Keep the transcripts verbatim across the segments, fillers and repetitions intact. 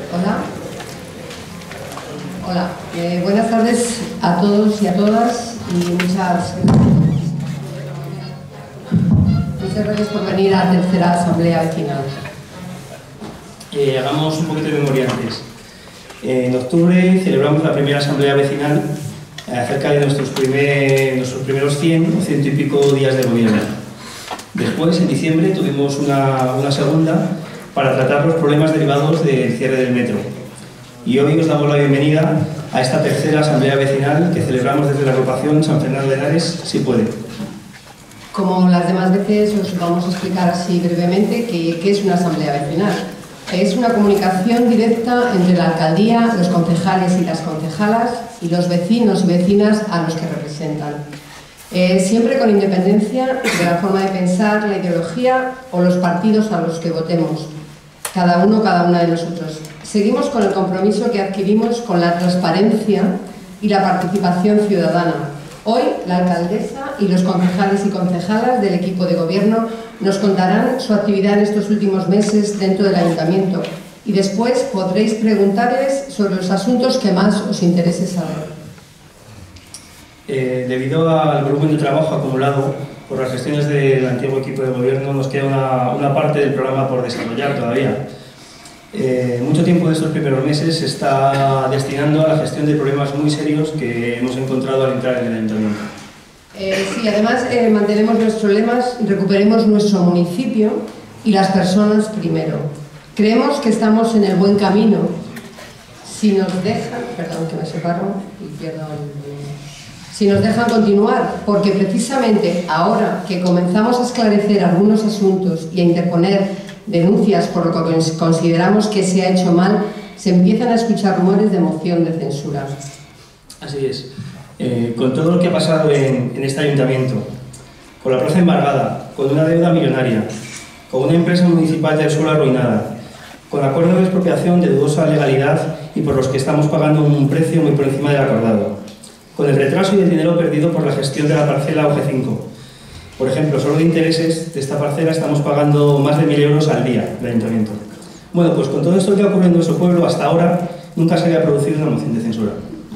Hola. Hola. Eh, buenas tardes a todos y a todas y muchas gracias. Muchas gracias por venir a la tercera asamblea vecinal. Eh, hagamos un poquito de memoria antes. Eh, en octubre celebramos la primera asamblea vecinal eh, acerca de nuestros, primer, nuestros primeros cien o ciento y pico días de gobierno. Después, en diciembre, tuvimos una, una segunda para tratar los problemas derivados del cierre del metro. Y hoy os damos la bienvenida a esta tercera asamblea vecinal que celebramos desde la agrupación San Fernando de Henares, Si Puede. Como las demás veces, os vamos a explicar así brevemente qué, qué es una asamblea vecinal. Es una comunicación directa entre la alcaldía, los concejales y las concejalas y los vecinos y vecinas a los que representan. Eh, siempre con independencia de la forma de pensar, la ideología o los partidos a los que votemos, cada uno, cada una de nosotros. Seguimos con el compromiso que adquirimos con la transparencia y la participación ciudadana. Hoy, la alcaldesa y los concejales y concejalas del equipo de gobierno nos contarán su actividad en estos últimos meses dentro del ayuntamiento y después podréis preguntarles sobre los asuntos que más os interese saber. Eh, debido al volumen de trabajo acumulado por las gestiones del antiguo equipo de gobierno, nos queda una, una parte del programa por desarrollar todavía. Eh, mucho tiempo de estos primeros meses se está destinando a la gestión de problemas muy serios que hemos encontrado al entrar en el ayuntamiento. Eh, sí, además eh, mantenemos nuestros lemas, recuperemos nuestro municipio y las personas primero. Creemos que estamos en el buen camino. Si nos dejan, perdón que me separo y pierdo el... Si nos dejan continuar, porque precisamente ahora que comenzamos a esclarecer algunos asuntos y a interponer denuncias por lo que consideramos que se ha hecho mal, se empiezan a escuchar rumores de moción de censura. Así es. Eh, con todo lo que ha pasado en, en este ayuntamiento, con la plaza embargada, con una deuda millonaria, con una empresa municipal del suelo arruinada, con acuerdos de expropiación de dudosa legalidad y por los que estamos pagando un precio muy por encima del acordado, con el retraso y el dinero perdido por la gestión de la parcela O G cinco. Por ejemplo, solo de intereses de esta parcela estamos pagando más de mil euros al día del ayuntamiento. Bueno, pues con todo esto que ha ocurrido en nuestro pueblo, hasta ahora nunca se había producido una moción de censura.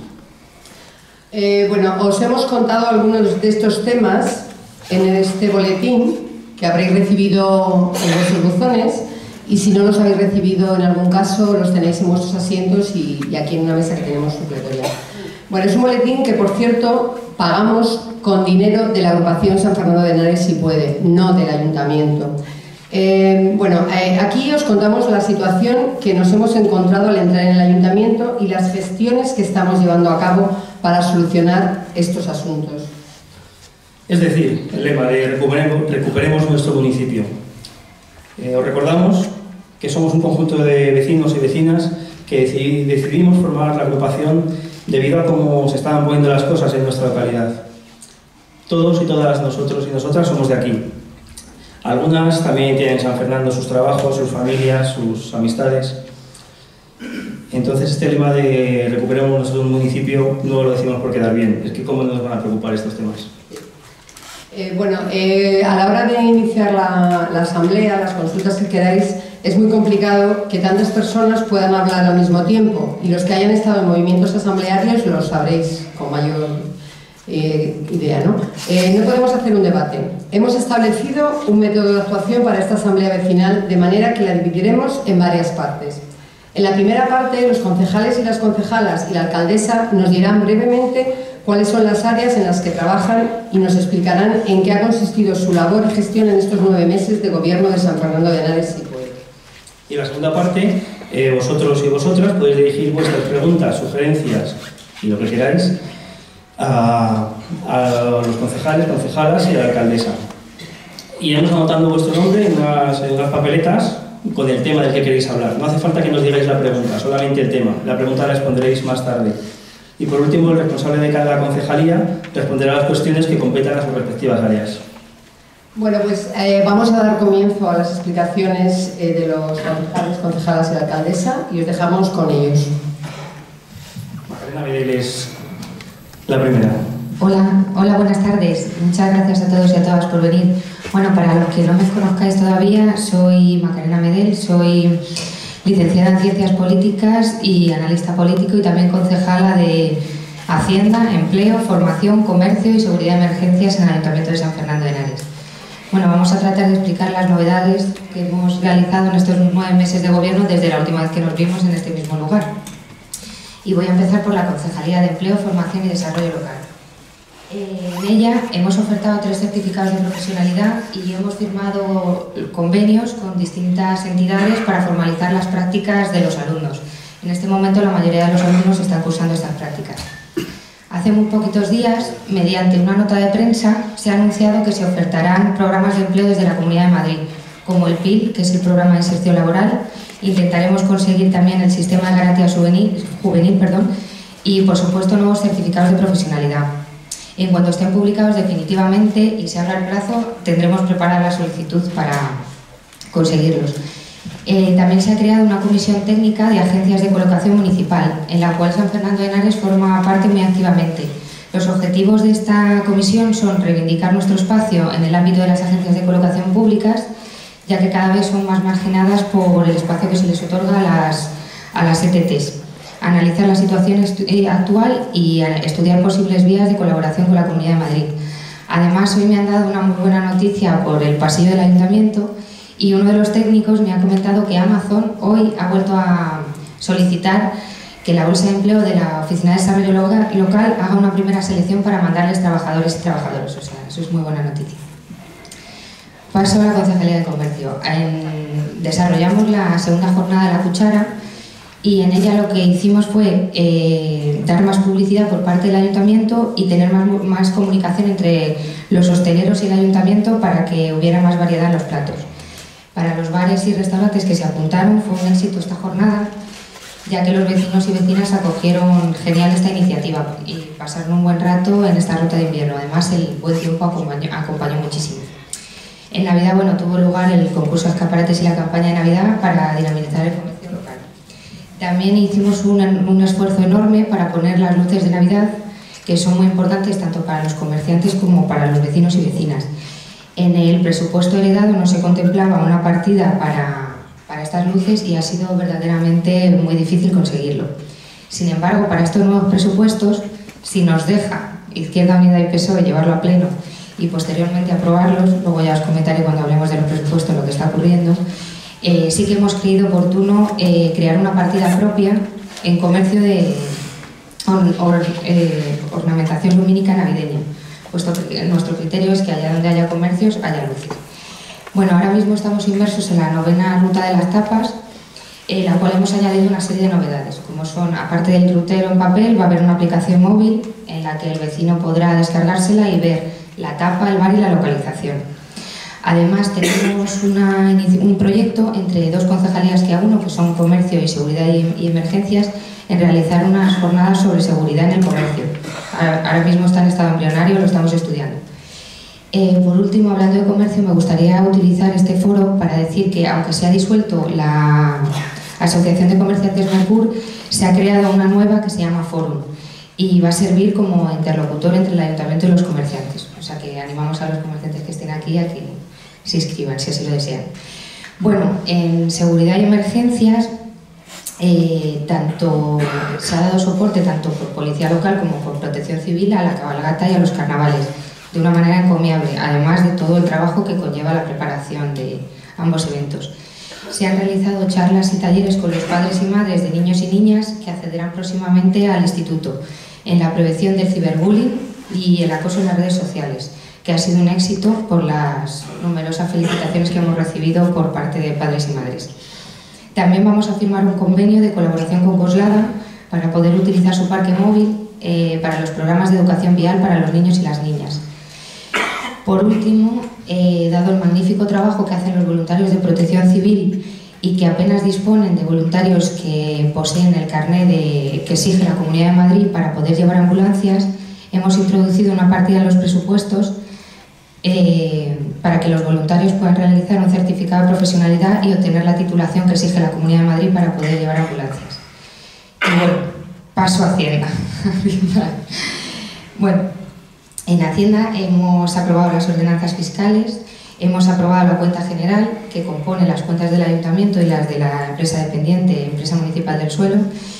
Eh, bueno, os hemos contado algunos de estos temas en este boletín que habréis recibido en vuestros buzones y si no los habéis recibido en algún caso los tenéis en vuestros asientos y, y aquí en una mesa que tenemos supletoria. Bueno, es un boletín que, por cierto, pagamos con dinero de la agrupación San Fernando de Henares Si Puede, no del ayuntamiento. Eh, bueno, eh, aquí os contamos la situación que nos hemos encontrado al entrar en el ayuntamiento y las gestiones que estamos llevando a cabo para solucionar estos asuntos. Es decir, el lema de recuperemos, recuperemos nuestro municipio. Eh, os recordamos que somos un conjunto de vecinos y vecinas que decidimos formar la agrupación debido a cómo se estaban poniendo las cosas en nuestra localidad. Todos y todas nosotros y nosotras somos de aquí. Algunas también tienen en San Fernando sus trabajos, sus familias, sus amistades. Entonces este lema de recuperemos nuestro municipio no lo decimos por quedar bien, es que cómo nos van a preocupar estos temas. Eh, bueno, eh, a la hora de iniciar la, la asamblea, las consultas que queráis, es muy complicado que tantas personas puedan hablar al mismo tiempo y los que hayan estado en movimientos asamblearios lo sabréis con mayor eh, idea, ¿no? Eh, no podemos hacer un debate. Hemos establecido un método de actuación para esta asamblea vecinal de manera que la dividiremos en varias partes. En la primera parte, los concejales y las concejalas y la alcaldesa nos dirán brevemente cuáles son las áreas en las que trabajan y nos explicarán en qué ha consistido su labor y gestión en estos nueve meses de gobierno de San Fernando de Henares Si Puede. Y en la segunda parte, eh, vosotros y vosotras podéis dirigir vuestras preguntas, sugerencias y lo que queráis a, a los concejales, concejalas y a la alcaldesa. Iremos anotando vuestro nombre en unas, en unas papeletas con el tema del que queréis hablar. No hace falta que nos digáis la pregunta, solamente el tema. La pregunta la responderéis más tarde. Y por último, el responsable de cada concejalía responderá a las cuestiones que competan a sus respectivas áreas. Bueno, pues eh, vamos a dar comienzo a las explicaciones eh, de los concejales, concejalas y la alcaldesa y os dejamos con ellos. Macarena Medel es la primera. Hola, hola, buenas tardes. Muchas gracias a todos y a todas por venir. Bueno, para los que no me conozcáis todavía, soy Macarena Medel, soy licenciada en Ciencias Políticas y analista político, y también concejala de Hacienda, Empleo, Formación, Comercio y Seguridad de Emergencias en el Ayuntamiento de San Fernando de Henares. Bueno, vamos a tratar de explicar las novedades que hemos realizado en estos nueve meses de gobierno desde la última vez que nos vimos en este mismo lugar. Y voy a empezar por la Concejalía de Empleo, Formación y Desarrollo Local. En ella hemos ofertado tres certificados de profesionalidad y hemos firmado convenios con distintas entidades para formalizar las prácticas de los alumnos. En este momento la mayoría de los alumnos están cursando estas prácticas. Hace muy poquitos días, mediante una nota de prensa, se ha anunciado que se ofertarán programas de empleo desde la Comunidad de Madrid, como el P I L, que es el Programa de Inserción Laboral. Intentaremos conseguir también el Sistema de Garantía Juvenil, juvenil perdón, y, por supuesto, nuevos certificados de profesionalidad. En cuanto estén publicados definitivamente y se abra el plazo, tendremos preparada la solicitud para conseguirlos. Eh, también se ha creado una comisión técnica de agencias de colocación municipal, en la cual San Fernando de Henares forma parte muy activamente. Los objetivos de esta comisión son reivindicar nuestro espacio en el ámbito de las agencias de colocación públicas, ya que cada vez son más marginadas por el espacio que se les otorga a las, a las E T Ts. Analizar la situación actual y estudiar posibles vías de colaboración con la Comunidad de Madrid. Además, hoy me han dado una muy buena noticia por el pasillo del Ayuntamiento, y uno de los técnicos me ha comentado que Amazon hoy ha vuelto a solicitar que la Bolsa de Empleo de la Oficina de Desarrollo Local haga una primera selección para mandarles trabajadores y trabajadoras. O sea, eso es muy buena noticia. Paso a la Concejalía de Comercio. En, desarrollamos la segunda jornada de la cuchara y en ella lo que hicimos fue eh, dar más publicidad por parte del Ayuntamiento y tener más, más comunicación entre los hosteleros y el Ayuntamiento para que hubiera más variedad en los platos. Para los bares y restaurantes que se apuntaron fue un éxito esta jornada, ya que los vecinos y vecinas acogieron genial esta iniciativa y pasaron un buen rato en esta ruta de invierno. Además, el buen tiempo acompañó, acompañó muchísimo. En Navidad, bueno, tuvo lugar el concurso de escaparates y la campaña de Navidad para dinamizar el comercio local. También hicimos un, un esfuerzo enorme para poner las luces de Navidad, que son muy importantes tanto para los comerciantes como para los vecinos y vecinas. En el presupuesto heredado no se contemplaba una partida para, para estas luces y ha sido verdaderamente muy difícil conseguirlo. Sin embargo, para estos nuevos presupuestos, si nos deja Izquierda Unida y P S O E llevarlo a pleno y posteriormente aprobarlos, luego ya os comentaré cuando hablemos de los presupuestos lo que está ocurriendo, eh, sí que hemos creído oportuno eh, crear una partida propia en comercio de or, or, eh, ornamentación lumínica navideña, puesto que nuestro criterio es que allá donde haya comercios haya luces. Bueno, ahora mismo estamos inmersos en la novena ruta de las tapas, en la cual hemos añadido una serie de novedades, como son, aparte del rutero en papel, va a haber una aplicación móvil en la que el vecino podrá descargársela y ver la tapa, el bar y la localización. Además, tenemos una, un proyecto entre dos concejalías que a uno, que son Comercio y Seguridad y, y Emergencias, en realizar unas jornadas sobre seguridad en el comercio. Ahora mismo está en estado embrionario, lo estamos estudiando. Eh, por último, hablando de comercio, me gustaría utilizar este foro para decir que, aunque se ha disuelto la Asociación de Comerciantes Mercur, se ha creado una nueva que se llama Forum y va a servir como interlocutor entre el Ayuntamiento y los comerciantes. O sea que animamos a los comerciantes que estén aquí a que se inscriban, si así lo desean. Bueno, en seguridad y emergencias, Eh, tanto se ha dado soporte tanto por Policía Local como por Protección Civil a la cabalgata y a los carnavales, de una manera encomiable, además de todo el trabajo que conlleva la preparación de ambos eventos. Se han realizado charlas y talleres con los padres y madres de niños y niñas que accederán próximamente al instituto en la prevención del ciberbullying y el acoso en las redes sociales, que ha sido un éxito por las numerosas felicitaciones que hemos recibido por parte de padres y madres. También vamos a firmar un convenio de colaboración con Coslada para poder utilizar su parque móvil eh, para los programas de educación vial para los niños y las niñas. Por último, eh, dado el magnífico trabajo que hacen los voluntarios de Protección Civil y que apenas disponen de voluntarios que poseen el carné de, que exige la Comunidad de Madrid para poder llevar ambulancias, hemos introducido una partida en los presupuestos Eh, para que los voluntarios puedan realizar un certificado de profesionalidad y obtener la titulación que exige la Comunidad de Madrid para poder llevar ambulancias. Y bueno, paso a Hacienda. Bueno, en Hacienda hemos aprobado las ordenanzas fiscales Hemos aprobado la cuenta general, que compone las cuentas del Ayuntamiento y las de la empresa dependiente, Empresa Municipal del Suelo,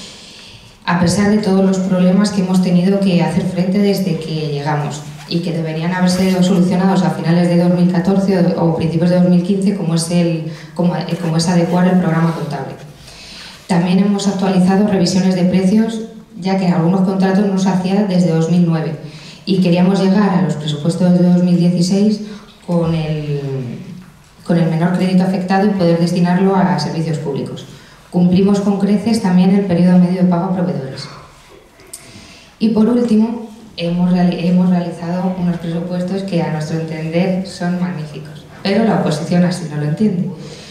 a pesar de todos los problemas que hemos tenido que hacer frente desde que llegamos y que deberían haber sido solucionados a finales de dos mil catorce o principios de dos mil quince, como es, el, como, como es adecuar el programa contable. También hemos actualizado revisiones de precios, ya que en algunos contratos no se hacía desde dos mil nueve y queríamos llegar a los presupuestos de dos mil dieciséis con el, con el menor crédito afectado y poder destinarlo a servicios públicos. Cumplimos con creces también el periodo medio de pago a proveedores. Y por último, hemos, reali hemos realizado unos presupuestos que a nuestro entender son magníficos, pero la oposición así no lo entiende.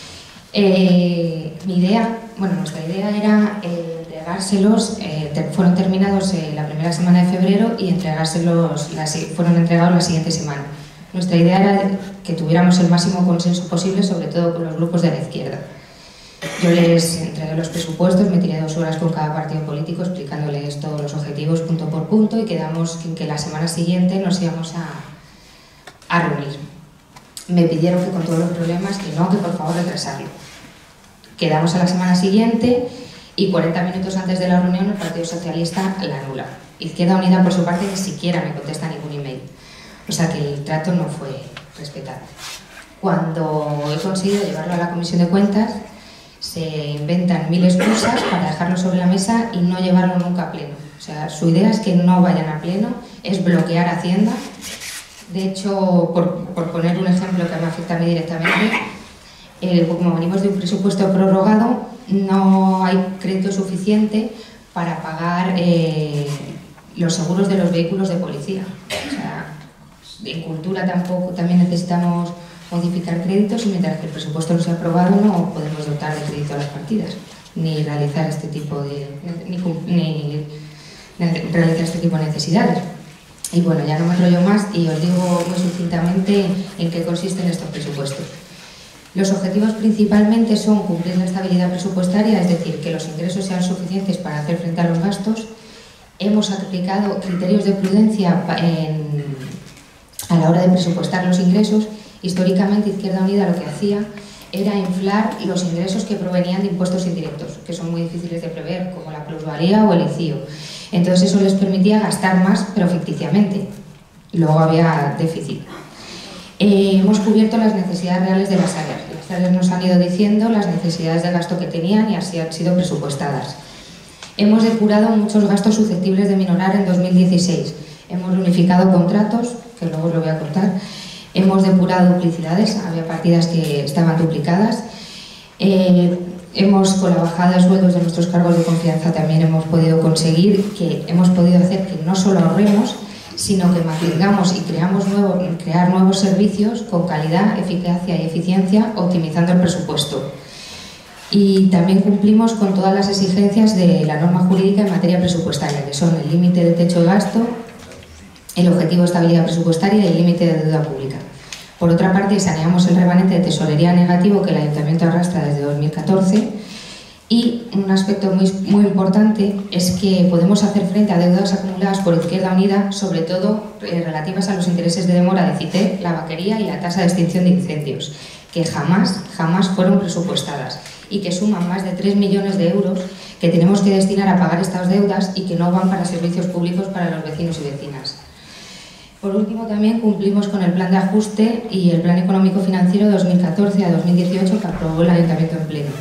Eh, mi idea, bueno, nuestra idea era eh, entregárselos, eh, te, fueron terminados eh, la primera semana de febrero y entregárselos, la, fueron entregados la siguiente semana. Nuestra idea era que tuviéramos el máximo consenso posible, sobre todo con los grupos de la izquierda. Yo les entregué los presupuestos, me tiré dos horas con cada partido político explicándoles todos los objetivos punto por punto y quedamos en que la semana siguiente nos íbamos a, a reunir. Me pidieron que con todos los problemas que no, que por favor retrasarlo. Quedamos a la semana siguiente y cuarenta minutos antes de la reunión el Partido Socialista la anula. Izquierda Unida, por su parte, ni siquiera me contesta ningún email. O sea que el trato no fue respetado. Cuando he conseguido llevarlo a la Comisión de Cuentas, se inventan mil excusas para dejarlo sobre la mesa y no llevarlo nunca a pleno. O sea, su idea es que no vayan a pleno, es bloquear Hacienda. De hecho, por, por poner un ejemplo que me afecta a mí directamente, eh, como venimos de un presupuesto prorrogado, no hay crédito suficiente para pagar eh, los seguros de los vehículos de policía. O sea, en cultura tampoco, también necesitamos modificar créditos y mientras que el presupuesto no se ha aprobado no podemos dotar de crédito a las partidas, ni realizar este tipo de, ni, ni realizar este tipo de necesidades. Y bueno, ya no me enrollo más y os digo muy sucintamente en qué consisten estos presupuestos. Los objetivos principalmente son cumplir la estabilidad presupuestaria, es decir, que los ingresos sean suficientes para hacer frente a los gastos. Hemos aplicado criterios de prudencia en, a la hora de presupuestar los ingresos. Históricamente, Izquierda Unida lo que hacía era inflar los ingresos que provenían de impuestos indirectos, que son muy difíciles de prever, como la plusvalía o el I C I O. Entonces eso les permitía gastar más, pero ficticiamente. Luego había déficit. Eh, hemos cubierto las necesidades reales de las áreas. Las áreas nos han ido diciendo las necesidades de gasto que tenían y así han sido presupuestadas. Hemos depurado muchos gastos susceptibles de minorar en dos mil dieciséis. Hemos unificado contratos, que luego os lo voy a contar. Hemos depurado duplicidades, había partidas que estaban duplicadas. Eh, hemos, con la bajada de sueldos de nuestros cargos de confianza, también hemos podido conseguir que hemos podido hacer que no solo ahorremos, sino que mantengamos y creamos nuevo, crear nuevos servicios con calidad, eficacia y eficiencia, optimizando el presupuesto. Y también cumplimos con todas las exigencias de la norma jurídica en materia presupuestaria, que son el límite de techo de gasto, el objetivo de estabilidad presupuestaria y el límite de deuda pública. Por otra parte, saneamos el remanente de tesorería negativo que el Ayuntamiento arrastra desde dos mil catorce y un aspecto muy, muy importante es que podemos hacer frente a deudas acumuladas por Izquierda Unida, sobre todo eh, relativas a los intereses de demora de CITER, la vaquería y la tasa de extinción de incendios, que jamás, jamás fueron presupuestadas y que suman más de tres millones de euros que tenemos que destinar a pagar estas deudas y que no van para servicios públicos para los vecinos y vecinas. Por último, también cumplimos con el plan de ajuste y el plan económico financiero dos mil catorce a dos mil dieciocho que aprobó el Ayuntamiento en pleno.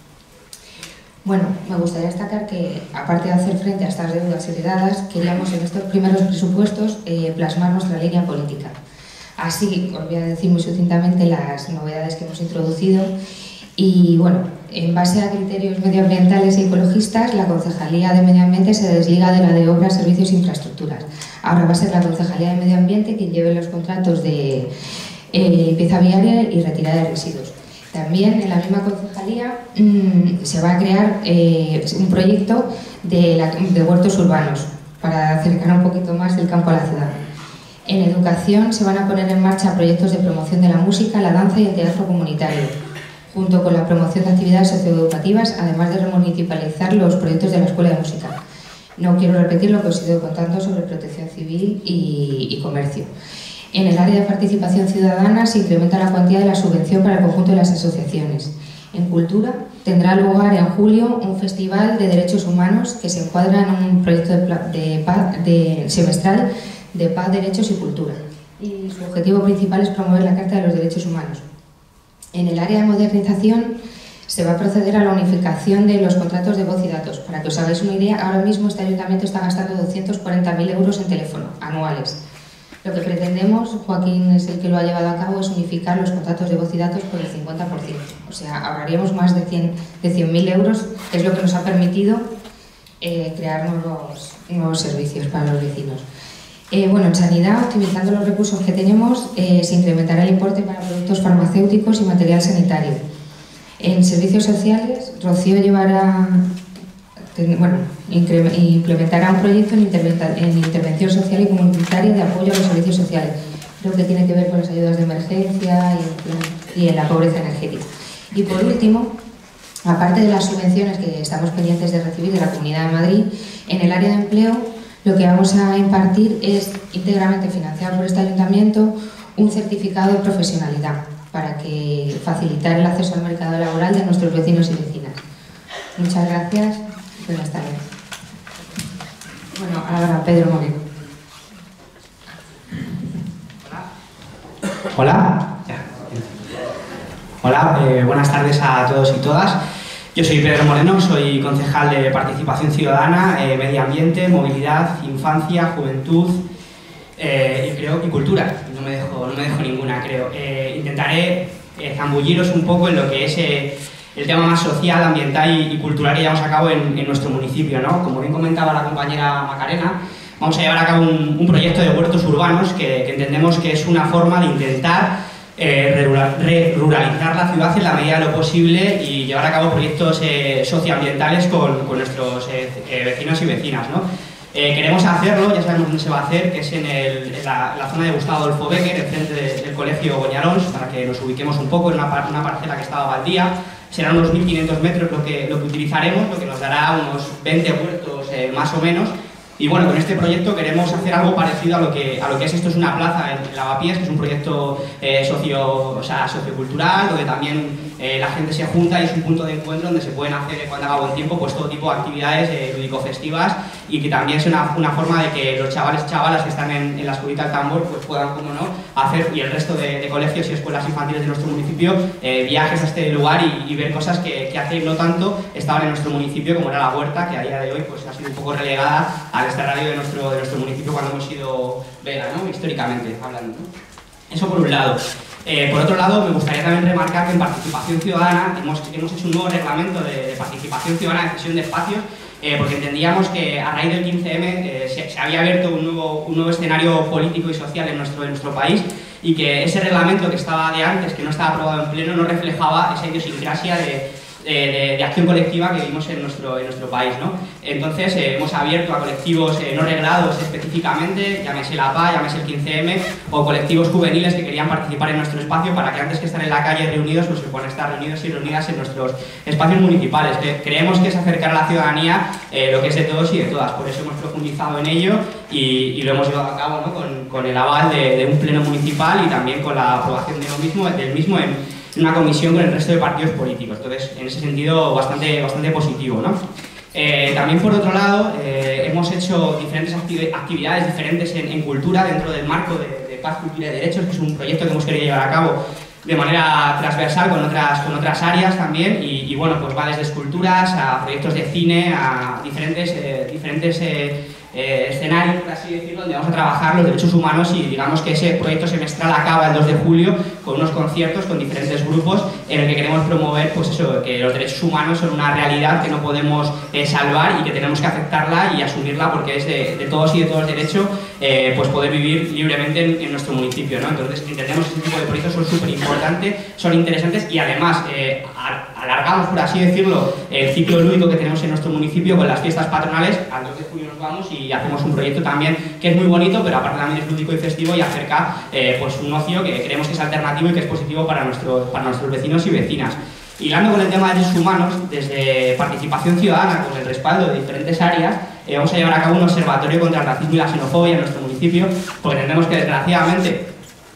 Bueno, me gustaría destacar que, aparte de hacer frente a estas deudas heredadas, queríamos en estos primeros presupuestos eh, plasmar nuestra línea política. Así, os voy a decir muy sucintamente las novedades que hemos introducido y, bueno, en base a criterios medioambientales e ecologistas, la Concejalía de Medio Ambiente se desliga de la de Obras, Servicios e Infraestructuras. Ahora va a ser la Concejalía de Medio Ambiente quien lleve los contratos de eh, limpieza viaria y retirada de residuos. También en la misma concejalía mmm, se va a crear eh, un proyecto de, la, de huertos urbanos para acercar un poquito más el campo a la ciudad. En educación se van a poner en marcha proyectos de promoción de la música, la danza y el teatro comunitario, junto con la promoción de actividades socioeducativas, además de remunicipalizar los proyectos de la Escuela de Música. No quiero repetir lo que os he ido contando sobre protección civil y, y comercio. En el área de participación ciudadana se incrementa la cuantía de la subvención para el conjunto de las asociaciones. En cultura tendrá lugar en julio un festival de derechos humanos que se encuadra en un proyecto de, de, paz, de semestral de paz, derechos y cultura. Y su objetivo principal es promover la Carta de los Derechos Humanos. En el área de modernización se va a proceder a la unificación de los contratos de voz y datos. Para que os hagáis una idea, ahora mismo este ayuntamiento está gastando doscientos cuarenta mil euros en teléfono anuales. Lo que pretendemos, Joaquín es el que lo ha llevado a cabo, es unificar los contratos de voz y datos por el cincuenta por ciento. O sea, ahorraríamos más de cien mil euros, que es lo que nos ha permitido eh, crear nuevos, nuevos servicios para los vecinos. Eh, bueno, en sanidad, optimizando los recursos que tenemos, eh, se incrementará el importe para productos farmacéuticos y material sanitario. En servicios sociales, Rocío llevará... Bueno, implementará un proyecto en, en intervención social y comunitaria de apoyo a los servicios sociales. Creo que tiene que ver con las ayudas de emergencia y, y en la pobreza energética. Y por último, aparte de las subvenciones que estamos pendientes de recibir de la Comunidad de Madrid, en el área de empleo lo que vamos a impartir es íntegramente financiado por este ayuntamiento un certificado de profesionalidad para que facilitar el acceso al mercado laboral de nuestros vecinos y vecinas. Muchas gracias. Buenas tardes. Bueno, ahora Pedro Moreno. Hola. Hola, eh, buenas tardes a todos y todas. Yo soy Pedro Moreno, soy concejal de Participación Ciudadana, eh, Medio Ambiente, Movilidad, Infancia, Juventud eh, y, creo, y Cultura. No me dejo, no me dejo ninguna, creo. Eh, intentaré eh, zambulliros un poco en lo que es eh, el tema más social, ambiental y, y cultural que llevamos a cabo en, en nuestro municipio, ¿no? Como bien comentaba la compañera Macarena, vamos a llevar a cabo un, un proyecto de huertos urbanos que, que entendemos que es una forma de intentar eh, ruralizar la ciudad en la medida de lo posible y llevar a cabo proyectos eh, socioambientales con, con nuestros eh, eh, vecinos y vecinas, ¿no? Eh, queremos hacerlo, ya sabemos dónde se va a hacer, que es en, el, en la, la zona de Gustavo Adolfo Bécquer, enfrente de, del colegio Goñarons, para que nos ubiquemos un poco en una, una parcela que estaba baldía. Serán unos mil quinientos metros lo que, lo que utilizaremos, lo que nos dará unos veinte huertos eh, más o menos. Y bueno, con este proyecto queremos hacer algo parecido a lo que, a lo que es esto es una plaza en Lavapiés, que es un proyecto eh, socio, o sea, sociocultural, donde también eh, la gente se junta y es un punto de encuentro donde se pueden hacer, cuando haga buen tiempo, pues todo tipo de actividades eh, lúdico-festivas y que también es una, una forma de que los chavales y chavalas que están en, en la escuelita del tambor pues puedan, como no, hacer, y el resto de, de colegios y escuelas infantiles de nuestro municipio, eh, viajes a este lugar y, y ver cosas que, que hace no tanto estaban en nuestro municipio, como era la huerta, que a día de hoy pues ha sido un poco relegada al este radio de nuestro, de nuestro municipio cuando hemos sido Vega, ¿no? Históricamente hablando, ¿no? Eso por un lado. Eh, por otro lado, me gustaría también remarcar que en Participación Ciudadana hemos, hemos hecho un nuevo reglamento de, de participación ciudadana, de cesión de espacios, eh, porque entendíamos que a raíz del quince eme eh, se, se había abierto un nuevo, un nuevo escenario político y social en nuestro, en nuestro país y que ese reglamento que estaba de antes, que no estaba aprobado en pleno, no reflejaba esa idiosincrasia de De, de, de acción colectiva que vivimos en nuestro, en nuestro país, ¿no? Entonces eh, hemos abierto a colectivos eh, no reglados específicamente, llámese la P A, llámese el quince eme, o colectivos juveniles que querían participar en nuestro espacio para que antes que estar en la calle reunidos, pues se puedan estar reunidos y reunidas en nuestros espacios municipales. Que creemos que es acercar a la ciudadanía eh, lo que es de todos y de todas, por eso hemos profundizado en ello y, y lo hemos llevado a cabo, ¿no? con, con el aval de, de un pleno municipal y también con la aprobación de lo mismo, del mismo en una comisión con el resto de partidos políticos. Entonces, en ese sentido, bastante, bastante positivo, ¿no? Eh, también, por otro lado, eh, hemos hecho diferentes activi actividades diferentes en, en cultura dentro del marco de, de Paz, Cultura y Derechos, que es un proyecto que hemos querido llevar a cabo de manera transversal con otras, con otras áreas también y, y bueno, pues va desde esculturas a proyectos de cine, a diferentes, eh, diferentes eh, eh, escenarios, por así decirlo, donde vamos a trabajar los derechos humanos y digamos que ese proyecto semestral acaba el dos de julio con unos conciertos con diferentes grupos en el que queremos promover pues eso, que los derechos humanos son una realidad que no podemos eh, salvar y que tenemos que aceptarla y asumirla porque es de, de todos y de todos derecho eh, pues poder vivir libremente en, en nuestro municipio, ¿no? Entonces entendemos que este tipo de proyectos son súper importantes, son interesantes y además eh, alargamos, por así decirlo, el ciclo lúdico que tenemos en nuestro municipio con las fiestas patronales. Al dos de julio nos vamos y hacemos un proyecto también que es muy bonito, pero aparte también es lúdico y festivo y acerca eh, pues un ocio que creemos que es alternativo y que es positivo para, nuestro, para nuestros vecinos y vecinas. Hilando con el tema de derechos humanos, desde Participación Ciudadana, con el respaldo de diferentes áreas, eh, vamos a llevar a cabo un observatorio contra el racismo y la xenofobia en nuestro municipio, porque entendemos que desgraciadamente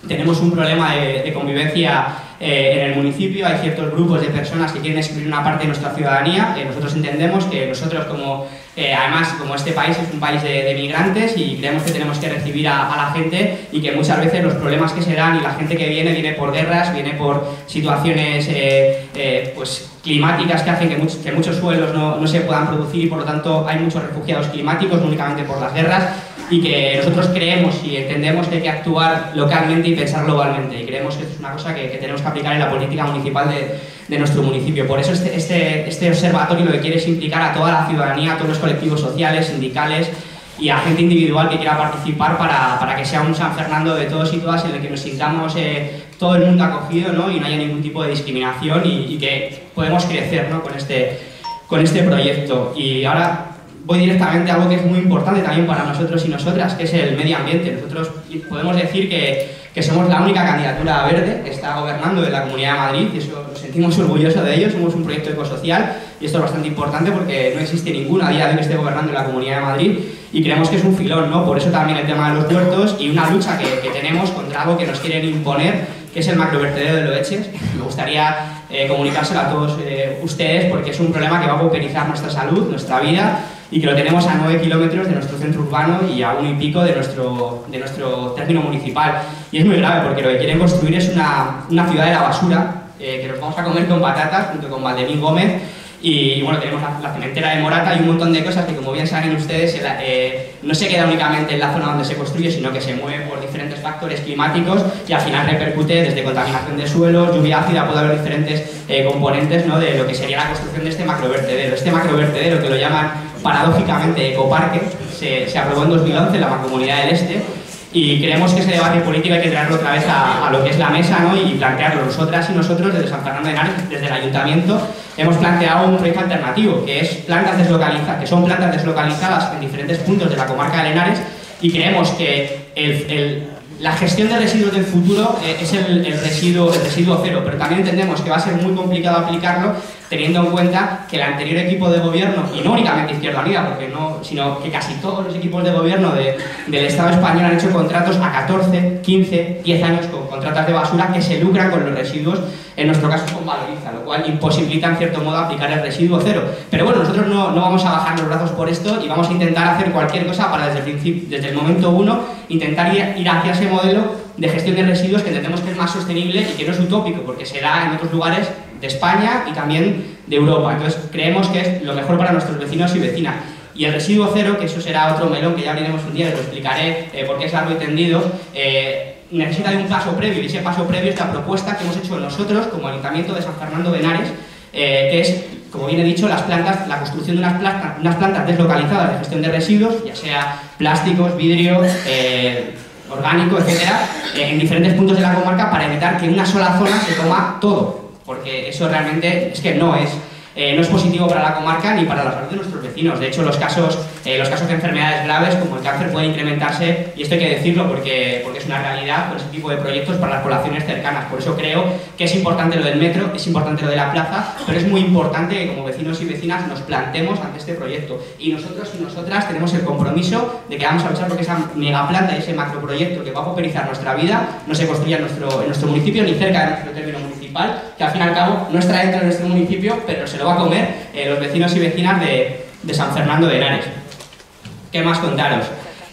tenemos un problema de, de convivencia eh, en el municipio. Hay ciertos grupos de personas que quieren excluir una parte de nuestra ciudadanía. Eh, nosotros entendemos que nosotros, como eh, además, como este país es un país de, de migrantes, y creemos que tenemos que recibir a, a la gente, y que muchas veces los problemas que se dan y la gente que viene, viene por guerras, viene por situaciones eh, eh, pues, climáticas que hacen que, much, que muchos suelos no, no se puedan producir, y por lo tanto hay muchos refugiados climáticos, no únicamente por las guerras, y que nosotros creemos y entendemos que hay que actuar localmente y pensar globalmente, y creemos que esto es una cosa que, que tenemos que aplicar en la política municipal de, de nuestro municipio. Por eso este, este, este observatorio lo que quiere es implicar a toda la ciudadanía, a todos los colectivos sociales, sindicales y a gente individual que quiera participar para, para que sea un San Fernando de todos y todas, en el que nos sintamos eh, todo el mundo acogido, ¿no? Y no haya ningún tipo de discriminación, y, y que podemos crecer, ¿no? con, este, con este proyecto. Y ahora voy directamente a algo que es muy importante también para nosotros y nosotras, que es el medio ambiente. Nosotros podemos decir que, que somos la única candidatura verde que está gobernando en la Comunidad de Madrid, y eso nos sentimos orgullosos de ello. Somos un proyecto ecosocial, y esto es bastante importante porque no existe ninguna a día de hoy que esté gobernando en la Comunidad de Madrid, y creemos que es un filón, ¿no? Por eso también el tema de los huertos, y una lucha que, que tenemos contra algo que nos quieren imponer, que es el macrovertedero de Loeches. Me gustaría eh, comunicárselo a todos eh, ustedes, porque es un problema que va a pauperizar nuestra salud, nuestra vida, y que lo tenemos a nueve kilómetros de nuestro centro urbano y a uno y pico de nuestro, de nuestro término municipal. Y es muy grave, porque lo que quieren construir es una, una ciudad de la basura, eh, que nos vamos a comer con patatas, junto con Valdemín Gómez. Y bueno, tenemos la, la cementera de Morata y un montón de cosas que, como bien saben ustedes, eh, no se queda únicamente en la zona donde se construye, sino que se mueve por diferentes factores climáticos, y al final repercute desde contaminación de suelos, lluvia ácida. Puede haber diferentes eh, componentes, ¿no? De lo que sería la construcción de este macrovertedero. Este macrovertedero, que lo llaman paradójicamente ecoparque, se, se aprobó en dos mil once en la Mancomunidad del Este, y creemos que ese debate político hay que traerlo otra vez a, a lo que es la mesa, ¿no? Y plantearlo. Nosotras y nosotros, desde San Fernando de Henares, desde el Ayuntamiento, hemos planteado un proyecto alternativo, que es plantas deslocalizadas, que son plantas deslocalizadas en diferentes puntos de la comarca de Henares, y creemos que el, el, la gestión de residuos del futuro eh, es el, el, residuo, el residuo cero, pero también entendemos que va a ser muy complicado aplicarlo, teniendo en cuenta que el anterior equipo de gobierno, y no únicamente Izquierda Unida, porque no, sino que casi todos los equipos de gobierno de, del Estado español han hecho contratos a catorce, quince, diez años con contratas de basura que se lucran con los residuos, en nuestro caso con Valoriza, lo cual imposibilita en cierto modo aplicar el residuo cero. Pero bueno, nosotros no, no vamos a bajar los brazos por esto, y vamos a intentar hacer cualquier cosa para desde el, principio, desde el momento uno intentar ir, ir hacia ese modelo de gestión de residuos que entendemos que es más sostenible y que no es utópico, porque se da en otros lugares de España y también de Europa. Entonces creemos que es lo mejor para nuestros vecinos y vecinas. Y el residuo cero, que eso será otro melón que ya abriremos un día, les lo explicaré eh, porque es largo y tendido, eh, necesita de un paso previo, y ese paso previo es la propuesta que hemos hecho nosotros como Ayuntamiento de San Fernando de Henares, eh, que es, como bien he dicho, las plantas, la construcción de unas plantas, unas plantas deslocalizadas de gestión de residuos, ya sea plásticos, vidrio, eh, orgánico, etcétera, eh, en diferentes puntos de la comarca, para evitar que en una sola zona se coma todo, porque eso realmente es que no es, eh, no es positivo para la comarca ni para la salud de nuestros vecinos. De hecho, los casos, eh, los casos de enfermedades graves como el cáncer pueden incrementarse, y esto hay que decirlo porque, porque es una realidad con ese tipo de proyectos para las poblaciones cercanas. Por eso creo que es importante lo del metro, es importante lo de la plaza, pero es muy importante que como vecinos y vecinas nos plantemos ante este proyecto. Y nosotros y nosotras tenemos el compromiso de que vamos a luchar porque esa megaplanta y ese macroproyecto que va a pauperizar nuestra vida no se construya en nuestro, en nuestro municipio ni cerca de nuestro término municipal, que al fin y al cabo no está dentro de nuestro municipio, pero se lo va a comer eh, los vecinos y vecinas de, de San Fernando de Henares. ¿Qué más contaros?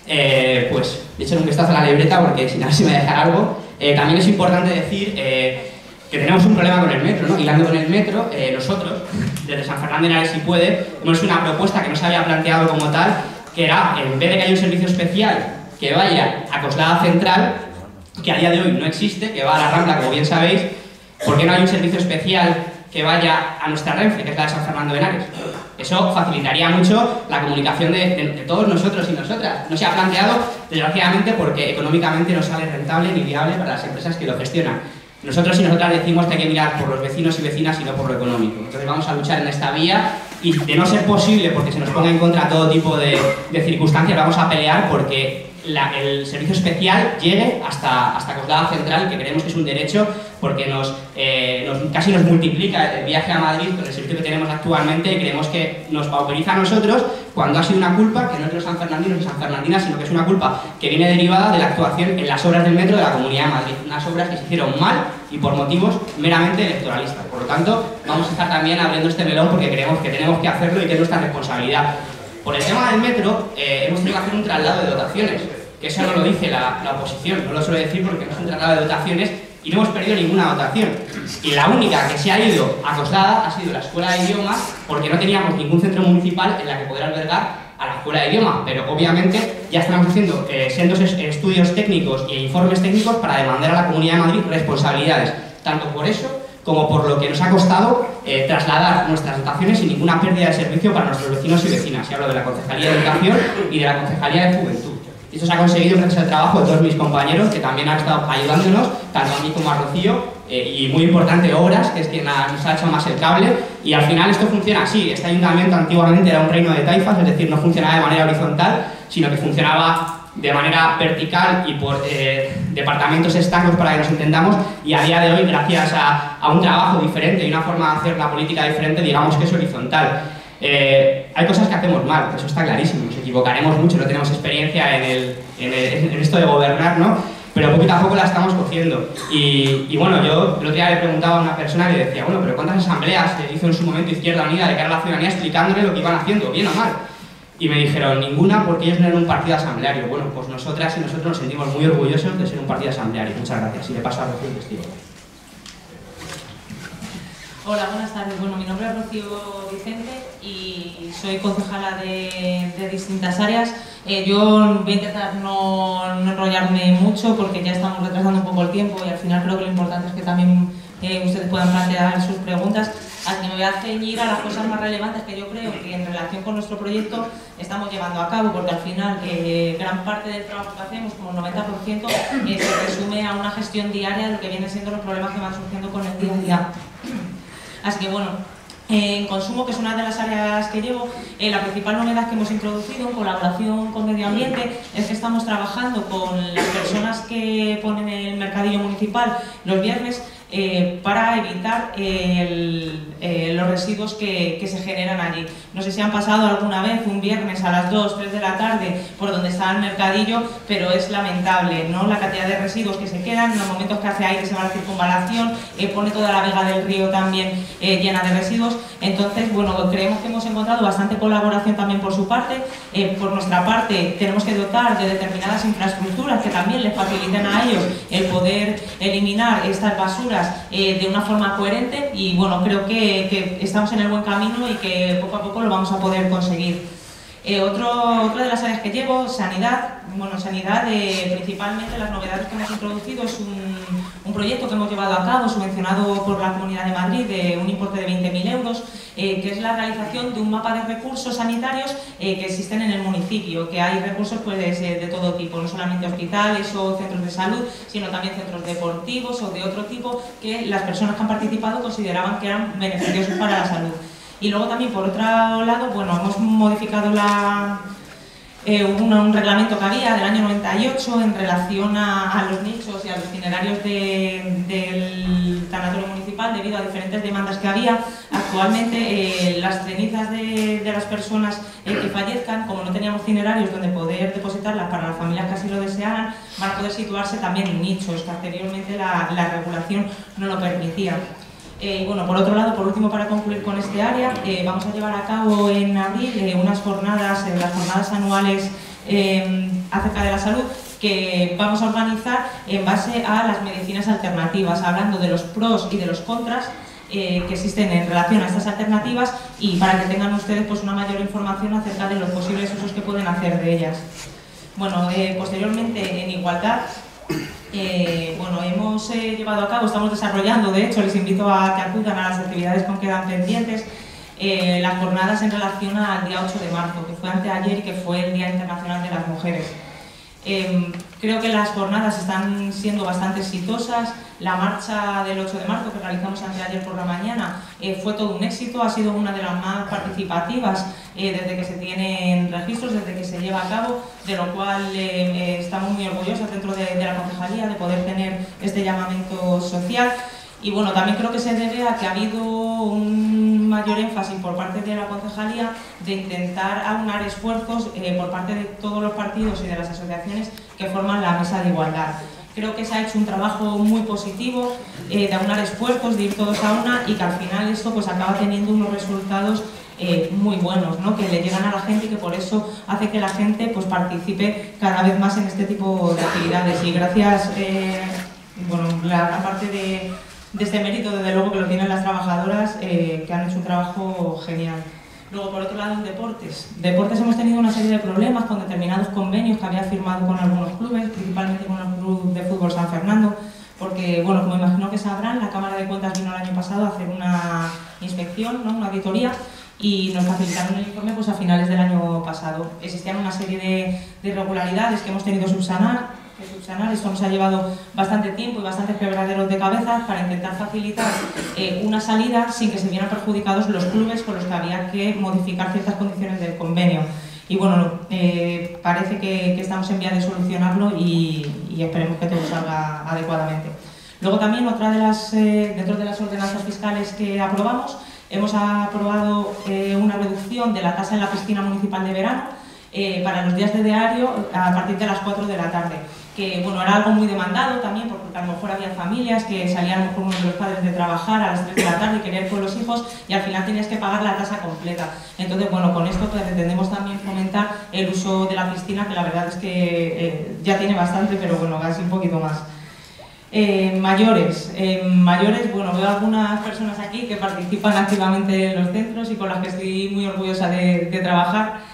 Eh, pues, de hecho, un vistazo a la libreta porque si no se me deja algo. Eh, también es importante decir eh, que tenemos un problema con el metro, ¿no? Hilando con el metro, eh, nosotros, desde San Fernando de Henares, si puede, hemos hecho una propuesta que no se había planteado como tal, que era, en vez de que haya un servicio especial que vaya a Coslada Central, que a día de hoy no existe, que va a la Rambla, como bien sabéis, ¿por qué no hay un servicio especial que vaya a nuestra Renfe, que es la de San Fernando de Henares? Eso facilitaría mucho la comunicación de, de, de todos nosotros y nosotras. No se ha planteado, desgraciadamente, porque económicamente no sale rentable ni viable para las empresas que lo gestionan. Nosotros y nosotras decimos que hay que mirar por los vecinos y vecinas y no por lo económico. Entonces vamos a luchar en esta vía, y de no ser posible, porque se nos ponga en contra todo tipo de, de circunstancias, vamos a pelear porque la, el servicio especial llegue hasta, hasta Coslada Central, que creemos que es un derecho porque nos, eh, nos, casi nos multiplica el viaje a Madrid con el servicio que tenemos actualmente y creemos que nos pauperiza a nosotros cuando ha sido una culpa que no es de los sanfernandinos y sanfernandinas, sino que es una culpa que viene derivada de la actuación en las obras del metro de la Comunidad de Madrid, unas obras que se hicieron mal y por motivos meramente electoralistas. Por lo tanto, vamos a estar también abriendo este melón porque creemos que tenemos que hacerlo y que es nuestra responsabilidad. Por el tema del metro, eh, hemos tenido que hacer un traslado de dotaciones, que eso no lo dice la, la oposición, no lo suele decir porque no es un traslado de dotaciones y no hemos perdido ninguna dotación. Y la única que se ha ido acostada ha sido la Escuela de Idiomas, porque no teníamos ningún centro municipal en la que poder albergar a la Escuela de Idiomas, pero obviamente ya estamos haciendo eh, sendos estudios técnicos e informes técnicos para demandar a la Comunidad de Madrid responsabilidades, tanto por eso como por lo que nos ha costado eh, trasladar nuestras dotaciones sin ninguna pérdida de servicio para nuestros vecinos y vecinas. Y hablo de la Concejalía de Educación y de la Concejalía de Juventud. Esto se ha conseguido gracias al trabajo de todos mis compañeros que también han estado ayudándonos, tanto a mí como a Rocío, eh, y muy importante Obras, que es quien ha, nos ha hecho más el cable, y al final esto funciona así. Este ayuntamiento antiguamente era un reino de taifas, es decir, no funcionaba de manera horizontal, sino que funcionaba de manera vertical y por eh, departamentos estancos, para que nos entendamos, y a día de hoy, gracias a, a un trabajo diferente y una forma de hacer la política diferente, digamos que es horizontal. Eh, hay cosas que hacemos mal, eso está clarísimo, nos equivocaremos mucho, no tenemos experiencia en, el, en, el, en esto de gobernar, ¿no? Pero poquito a poco la estamos cogiendo. Y, y bueno, yo el otro día le preguntaba a una persona y le decía, bueno, pero ¿cuántas asambleas hizo en su momento Izquierda Unida de cara a la ciudadanía explicándole lo que iban haciendo, bien o mal? Y me dijeron, ninguna, porque ellos no eran un partido asambleario. Bueno, pues nosotras y nosotros nos sentimos muy orgullosos de ser un partido asambleario. Muchas gracias. Y le paso a Rocío el testigo. Hola, buenas tardes. Bueno, mi nombre es Rocío Vicente y soy concejala de, de distintas áreas. Eh, yo voy a intentar no, no enrollarme mucho porque ya estamos retrasando un poco el tiempo y al final creo que lo importante es que también eh, ustedes puedan plantear sus preguntas. Así que me voy a ceñir a las cosas más relevantes que yo creo que en relación con nuestro proyecto estamos llevando a cabo, porque al final eh, gran parte del trabajo que hacemos, como el noventa por ciento, eh, se resume a una gestión diaria de lo que vienen siendo los problemas que van surgiendo con el día a día. Así que bueno, eh, en consumo, que es una de las áreas que llevo, eh, la principal novedad que hemos introducido en colaboración con Medio Ambiente es que estamos trabajando con las personas que ponen el mercadillo municipal los viernes Eh, para evitar eh, el, eh, los residuos que, que se generan allí. No sé si han pasado alguna vez un viernes a las dos, tres de la tarde por donde está el mercadillo, pero es lamentable, ¿no? La cantidad de residuos que se quedan, en los momentos que hace aire se va a la circunvalación, eh, pone toda la vega del río también eh, llena de residuos. Entonces, bueno, creemos que hemos encontrado bastante colaboración también por su parte. Eh, por nuestra parte, tenemos que dotar de determinadas infraestructuras que también les faciliten a ellos el poder eliminar estas basuras Eh, de una forma coherente y bueno, creo que, que estamos en el buen camino y que poco a poco lo vamos a poder conseguir. Eh, otro, otra de las áreas que llevo, sanidad. Bueno, sanidad, eh, principalmente las novedades que hemos introducido es un, un proyecto que hemos llevado a cabo, subvencionado por la Comunidad de Madrid, de un importe de veinte mil euros, eh, que es la realización de un mapa de recursos sanitarios eh, que existen en el municipio, que hay recursos pues, de, de todo tipo, no solamente hospitales o centros de salud, sino también centros deportivos o de otro tipo que las personas que han participado consideraban que eran beneficiosos para la salud. Y luego también, por otro lado, bueno, hemos modificado la... Eh, un, un reglamento que había del año noventa y ocho en relación a, a los nichos y a los itinerarios de, del tanatorio municipal debido a diferentes demandas que había. Actualmente eh, las cenizas de, de las personas eh, que fallezcan, como no teníamos itinerarios donde poder depositarlas para las familias que así lo desearan, van a poder situarse también en nichos, que anteriormente la, la regulación no lo permitía. Eh, bueno, por otro lado, por último, para concluir con este área, eh, vamos a llevar a cabo en abril eh, unas jornadas, eh, las jornadas anuales eh, acerca de la salud, que vamos a organizar en base a las medicinas alternativas, hablando de los pros y de los contras eh, que existen en relación a estas alternativas y para que tengan ustedes pues, una mayor información acerca de los posibles usos que pueden hacer de ellas. Bueno, eh, posteriormente, en igualdad, Eh, bueno, hemos eh, llevado a cabo, estamos desarrollando, de hecho les invito a que acudan a las actividades que quedan pendientes, eh, las jornadas en relación al día ocho de marzo, que fue anteayer y que fue el Día Internacional de las Mujeres. Eh, creo que las jornadas están siendo bastante exitosas. La marcha del ocho de marzo que realizamos anteayer por la mañana eh, fue todo un éxito, ha sido una de las más participativas eh, desde que se tienen registros, desde que se lleva a cabo, de lo cual eh, eh, estamos muy orgullosos dentro de, de la concejalía de poder tener este llamamiento social. Y bueno, también creo que se debe a que ha habido un mayor énfasis por parte de la concejalía de intentar aunar esfuerzos eh, por parte de todos los partidos y de las asociaciones que forman la mesa de igualdad. Creo que se ha hecho un trabajo muy positivo eh, de aunar esfuerzos, de ir todos a una y que al final esto pues acaba teniendo unos resultados eh, muy buenos, ¿no? Que le llegan a la gente y que por eso hace que la gente pues participe cada vez más en este tipo de actividades. Y gracias, eh, bueno, la, la parte de... de este mérito, desde luego que lo tienen las trabajadoras, eh, que han hecho un trabajo genial. Luego, por otro lado, en deportes. Deportes hemos tenido una serie de problemas con determinados convenios que había firmado con algunos clubes, principalmente con el Club de Fútbol San Fernando, porque, bueno, como imagino que sabrán, la Cámara de Cuentas vino el año pasado a hacer una inspección, ¿no? Una auditoría, y nos facilitaron el informe pues, a finales del año pasado. Existían una serie de, de irregularidades que hemos tenido que subsanar, subsanar. Esto nos ha llevado bastante tiempo y bastantes quebraderos de cabeza para intentar facilitar eh, una salida sin que se vieran perjudicados los clubes con los que había que modificar ciertas condiciones del convenio. Y bueno, eh, parece que, que estamos en vía de solucionarlo y, y esperemos que todo salga adecuadamente. Luego también, otra de las, eh, dentro de las ordenanzas fiscales que aprobamos, hemos aprobado eh, una reducción de la tasa en la piscina municipal de verano eh, para los días de diario a partir de las cuatro de la tarde. Que bueno, era algo muy demandado también, porque a lo mejor había familias que salían con uno de los padres de trabajar a las tres de la tarde y querían ir con los hijos y al final tenías que pagar la tasa completa. Entonces, bueno, con esto pues, pretendemos también fomentar el uso de la piscina, que la verdad es que eh, ya tiene bastante, pero bueno, casi un poquito más. Eh, mayores, eh, mayores, bueno, veo algunas personas aquí que participan activamente en los centros y con las que estoy muy orgullosa de, de trabajar.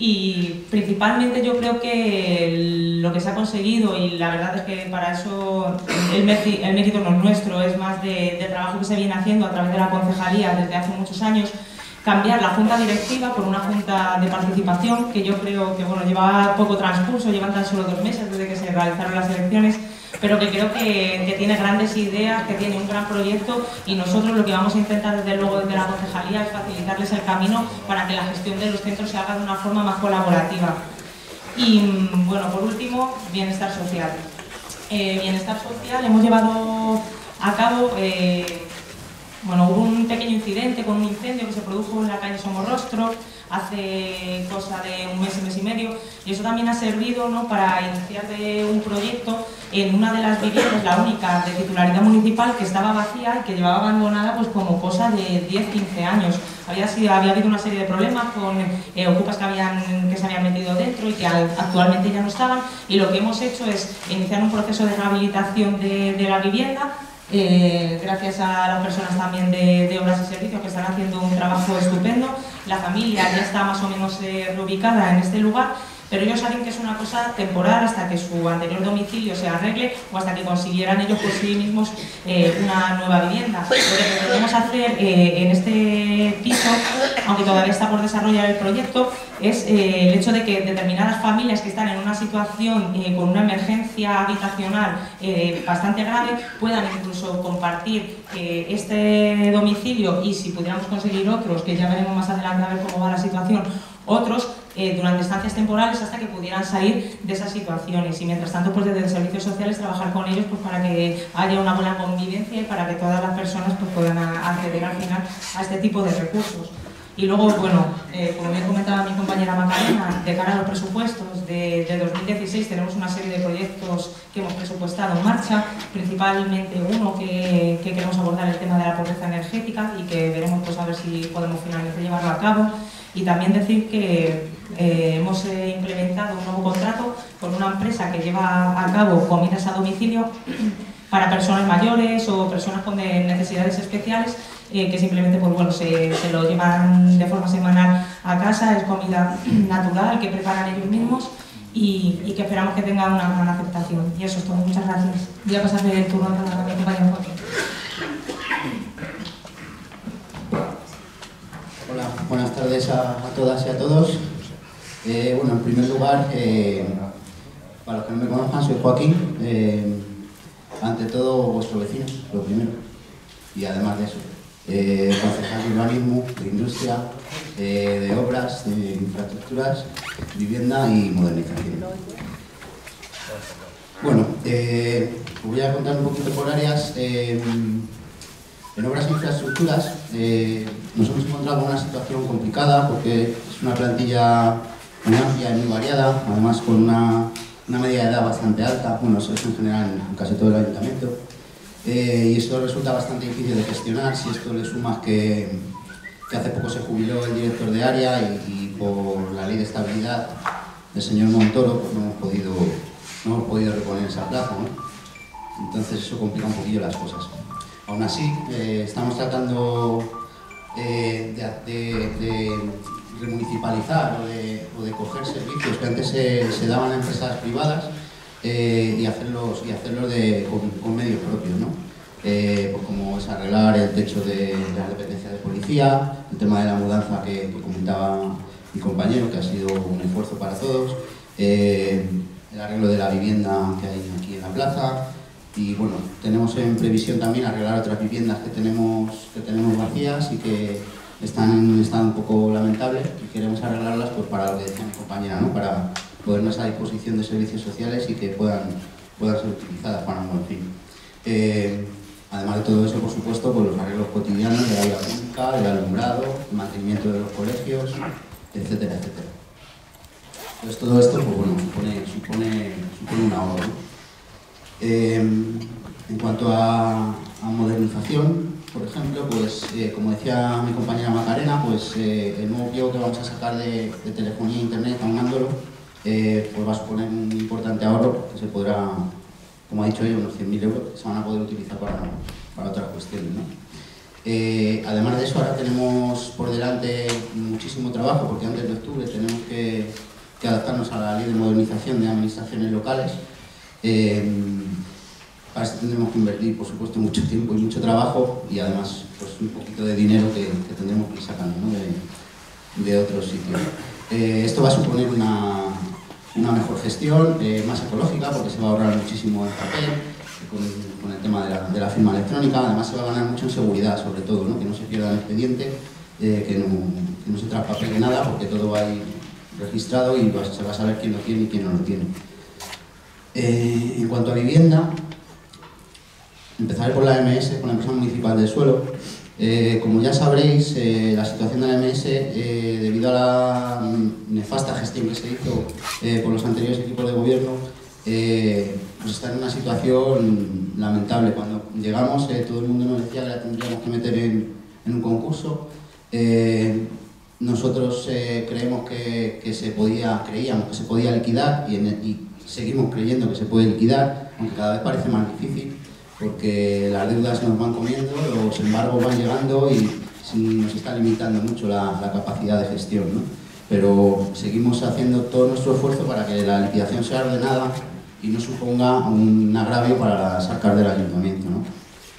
Y principalmente yo creo que lo que se ha conseguido, y la verdad es que para eso el mérito, el mérito no es nuestro, es más de, del trabajo que se viene haciendo a través de la concejalía desde hace muchos años, cambiar la junta directiva por una junta de participación que yo creo que bueno, lleva poco transcurso, llevan tan solo dos meses desde que se realizaron las elecciones, pero que creo que, que tiene grandes ideas, que tiene un gran proyecto y nosotros lo que vamos a intentar desde luego desde la concejalía es facilitarles el camino para que la gestión de los centros se haga de una forma más colaborativa. Y bueno, por último, bienestar social. Eh, bienestar social, hemos llevado a cabo, eh, bueno, hubo un pequeño incidente con un incendio que se produjo en la calle Somorrostro hace cosa de un mes y mes y medio, y eso también ha servido, ¿no?, para iniciar de un proyecto en una de las viviendas, la única de titularidad municipal, que estaba vacía y que llevaba abandonada pues como cosa de diez a quince años. Había, sido, había habido una serie de problemas con eh, ocupas que, habían, que se habían metido dentro y que actualmente ya no estaban, y lo que hemos hecho es iniciar un proceso de rehabilitación de, de la vivienda. Eh, gracias a las personas también de, de Obras y Servicios que están haciendo un trabajo estupendo. La familia ya está más o menos eh, reubicada en este lugar, pero ellos saben que es una cosa temporal hasta que su anterior domicilio se arregle o hasta que consiguieran ellos por sí mismos eh, una nueva vivienda. Lo que pretendemos hacer eh, en este piso, aunque todavía está por desarrollar el proyecto, es eh, el hecho de que determinadas familias que están en una situación eh, con una emergencia habitacional eh, bastante grave puedan incluso compartir eh, este domicilio, y si pudiéramos conseguir otros, que ya veremos más adelante a ver cómo va la situación, otros eh, durante estancias temporales hasta que pudieran salir de esas situaciones, y mientras tanto pues desde servicios sociales trabajar con ellos pues para que haya una buena convivencia y para que todas las personas pues puedan acceder al final a este tipo de recursos. Y luego, bueno, eh, como bien comentaba mi compañera Macarena, de cara a los presupuestos de, de dos mil dieciséis tenemos una serie de proyectos que hemos presupuestado en marcha, principalmente uno que, que queremos abordar el tema de la pobreza energética y que veremos pues a ver si podemos finalmente llevarlo a cabo. Y también decir que eh, hemos eh, implementado un nuevo contrato con una empresa que lleva a cabo comidas a domicilio para personas mayores o personas con necesidades especiales, eh, que simplemente pues, bueno, se, se lo llevan de forma semanal a casa. Es comida natural que preparan ellos mismos y, y que esperamos que tenga una gran aceptación. Y eso es todo. Muchas gracias. Voy a pasarle el turno a mi compañero Jorge. Hola, buenas tardes a, a todas y a todos. Eh, bueno, en primer lugar, eh, Para los que no me conozcan, soy Joaquín, eh, ante todo vuestro vecino, lo primero, y además de eso, eh, concejal de urbanismo, de industria, eh, de obras, de infraestructuras, vivienda y modernización. Bueno, eh, os voy a contar un poquito por áreas. Eh, en obras e infraestructuras eh, nos hemos encontrado con una situación complicada porque es una plantilla muy amplia y muy variada, además con una, una media de edad bastante alta, bueno, eso es en general en casi todo el ayuntamiento, eh, y esto resulta bastante difícil de gestionar. Si esto le sumas que, que hace poco se jubiló el director de área y, y por la ley de estabilidad del señor Montoro, pues no hemos podido, no hemos podido reponer esa plaza, ¿no? Entonces eso complica un poquillo las cosas. Aún así, eh, estamos tratando eh, de, de, de remunicipalizar o de, o de coger servicios que antes se, se daban a empresas privadas eh, y hacerlos, y hacerlos de, con, con medios propios, ¿no? Eh, pues como es arreglar el techo de, de las dependencias de policía, el tema de la mudanza que, que comentaba mi compañero, que ha sido un esfuerzo para todos, eh, el arreglo de la vivienda que hay aquí en la plaza. Y bueno, tenemos en previsión también arreglar otras viviendas que tenemos, que tenemos vacías y que están en un estado un poco lamentable y queremos arreglarlas pues, para lo que decía mi compañera, ¿no? Para ponernos a disposición de servicios sociales y que puedan, puedan ser utilizadas para un buen fin. Eh, además de todo eso, por supuesto, pues los arreglos cotidianos de la vida pública, del alumbrado, el mantenimiento de los colegios, etcétera, etcétera. Entonces todo esto pues, bueno, supone, supone, supone un ahorro, ¿no? Eh, en cuanto a, a modernización, por ejemplo, pues eh, como decía mi compañera Macarena, pues eh, el nuevo pliego que vamos a sacar de, de telefonía e internet aunándolo, eh, pues va a suponer un importante ahorro que se podrá, como ha dicho ella, unos cien mil euros que se van a poder utilizar para, para otras cuestiones, ¿no? Eh, además de eso, ahora tenemos por delante muchísimo trabajo porque antes de octubre tenemos que, que adaptarnos a la ley de modernización de administraciones locales. Eh, para esto tendremos que invertir, por supuesto, mucho tiempo y mucho trabajo y además pues, un poquito de dinero que, que tendremos que ir sacando, ¿no? de, de otros sitios. Eh, esto va a suponer una, una mejor gestión, eh, más ecológica, porque se va a ahorrar muchísimo en papel, con, con el tema de la, de la firma electrónica. Además se va a ganar mucho en seguridad, sobre todo, ¿no? Que no se pierda el expediente, eh, que, no, que no se traspapele nada, porque todo va a ir registrado y se va a saber quién lo tiene y quién no lo tiene. Eh, en cuanto a vivienda, empezaré por la M S, con la empresa municipal del suelo. Eh, como ya sabréis, eh, la situación de la M S, eh, debido a la nefasta gestión que se hizo eh, por los anteriores equipos de gobierno, eh, pues está en una situación lamentable. Cuando llegamos, eh, todo el mundo nos decía que la tendríamos que meter en, en un concurso. Eh, nosotros eh, creemos que, que se podía, creíamos que se podía liquidar y, en el, y seguimos creyendo que se puede liquidar, aunque cada vez parece más difícil, porque las deudas nos van comiendo, los embargos van llegando y nos está limitando mucho la, la capacidad de gestión, ¿no? Pero seguimos haciendo todo nuestro esfuerzo para que la liquidación sea ordenada y no suponga un agravio para las arcas del ayuntamiento, ¿no?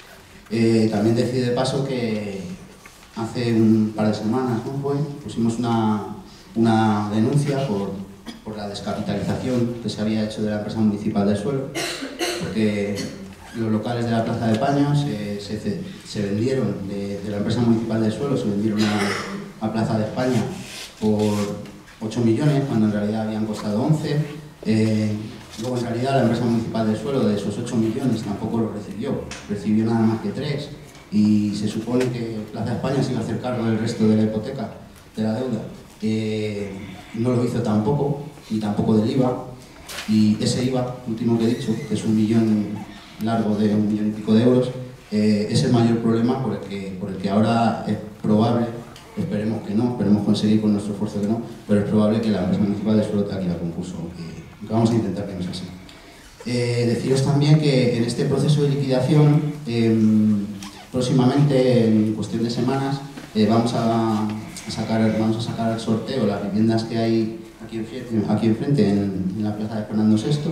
Eh, también decir de paso que hace un par de semanas, ¿no? Pues, pusimos una, una denuncia por, por la descapitalización que se había hecho de la empresa municipal del suelo, porque los locales de la Plaza de Paños eh, se, se vendieron de, de la empresa municipal del suelo, se vendieron a, a Plaza de España por ocho millones, cuando en realidad habían costado once. Eh, luego en realidad la empresa municipal del suelo de esos ocho millones tampoco los recibió, recibió nada más que tres, y se supone que Plaza de España se iba a hacer cargo del resto de la hipoteca, de la deuda. Eh, no lo hizo tampoco, ni tampoco del I V A, y ese I V A, último que he dicho, que es un millón largo de un millón y pico de euros, eh, es el mayor problema por el, que, por el que ahora es probable, esperemos que no, esperemos conseguir con nuestro esfuerzo que no, pero es probable que la empresa municipal de suelo tenga que ir al concurso, aunque, aunque vamos a intentar que no sea así. Eh, deciros también que en este proceso de liquidación, eh, próximamente, en cuestión de semanas, eh, vamos, a, a sacar, vamos a sacar al sorteo las viviendas que hay aquí enfrente, aquí enfrente en, en la plaza de Fernando sexto,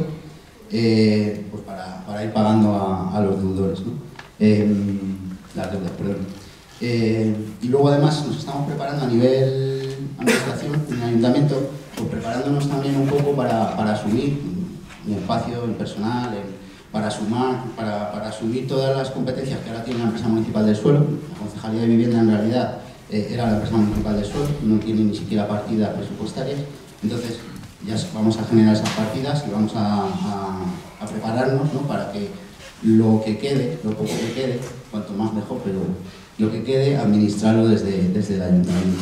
Eh, pues para, para ir pagando a, a los deudores, ¿no? Eh, las deudas, perdón. Eh, y luego además nos estamos preparando a nivel administración, en el ayuntamiento, pues preparándonos también un poco para, para asumir, en espacio, en personal, en, para, sumar, para, para asumir todas las competencias que ahora tiene la empresa municipal del suelo. La Concejalía de Vivienda en realidad eh, era la empresa municipal del suelo, no tiene ni siquiera partidas presupuestarias, entonces ya vamos a generar esas partidas y vamos a, a, a prepararnos, ¿no?, para que lo que quede, lo poco que quede, cuanto más mejor, pero lo que quede, administrarlo desde, desde el ayuntamiento.